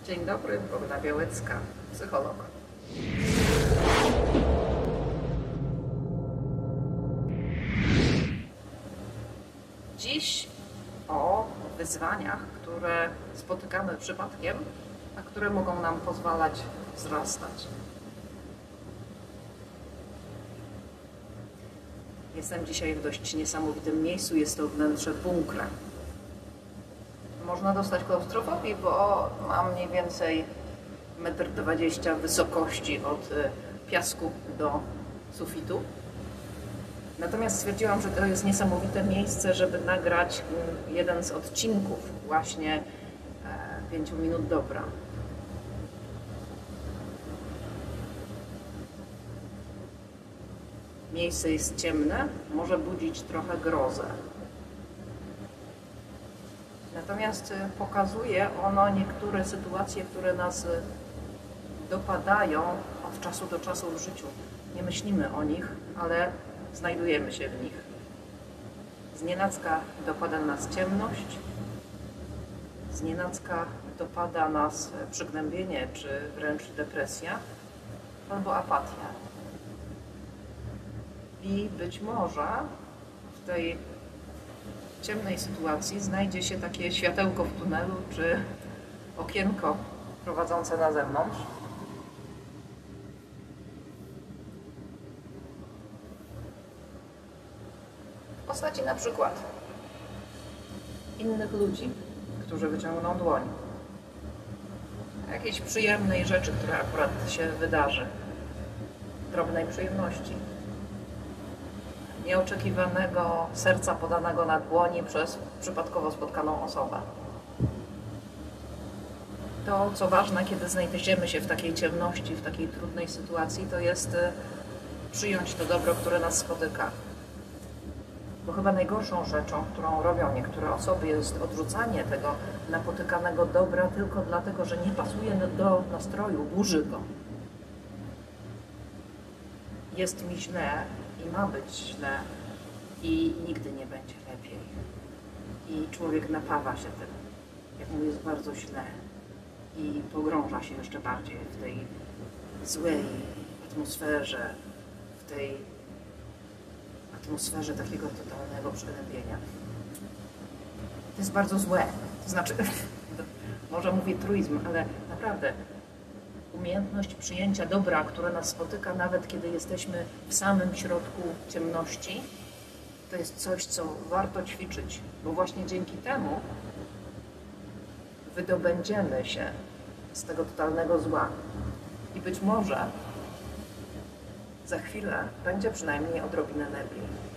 Dzień dobry, Bogna Białecka, psycholog. Dziś o wyzwaniach, które spotykamy przypadkiem, a które mogą nam pozwalać wzrastać. Jestem dzisiaj w dość niesamowitym miejscu, jest to wnętrze bunkra. Można dostać klaustrofobii, bo mam mniej więcej 1,20 m wysokości od piasku do sufitu. Natomiast stwierdziłam, że to jest niesamowite miejsce, żeby nagrać jeden z odcinków właśnie 5 minut dobra. Miejsce jest ciemne, może budzić trochę grozę. Natomiast pokazuje ono niektóre sytuacje, które nas dopadają od czasu do czasu w życiu. Nie myślimy o nich, ale znajdujemy się w nich. Znienacka dopada nas ciemność, znienacka dopada nas przygnębienie, czy wręcz depresja, albo apatia. I być może w tej ciemnej sytuacji znajdzie się takie światełko w tunelu, czy okienko prowadzące na zewnątrz. W postaci na przykład innych ludzi, którzy wyciągną dłoń. Jakiejś przyjemnej rzeczy, która akurat się wydarzy. Drobnej przyjemności. Nieoczekiwanego serca podanego na dłoni przez przypadkowo spotkaną osobę. To, co ważne, kiedy znajdziemy się w takiej ciemności, w takiej trudnej sytuacji, to jest przyjąć to dobro, które nas spotyka. Bo chyba najgorszą rzeczą, którą robią niektóre osoby, jest odrzucanie tego napotykanego dobra tylko dlatego, że nie pasuje do nastroju, burzy go. Jest mi źle i ma być źle i nigdy nie będzie lepiej. I człowiek napawa się tym, jak mu jest bardzo źle i pogrąża się jeszcze bardziej w tej złej atmosferze, w tej atmosferze takiego totalnego przygnębienia. To jest bardzo złe. To znaczy, może mówię truizm, ale naprawdę umiejętność przyjęcia dobra, które nas spotyka, nawet kiedy jesteśmy w samym środku ciemności, to jest coś, co warto ćwiczyć, bo właśnie dzięki temu wydobędziemy się z tego totalnego zła. I być może za chwilę będzie przynajmniej odrobinę lepiej.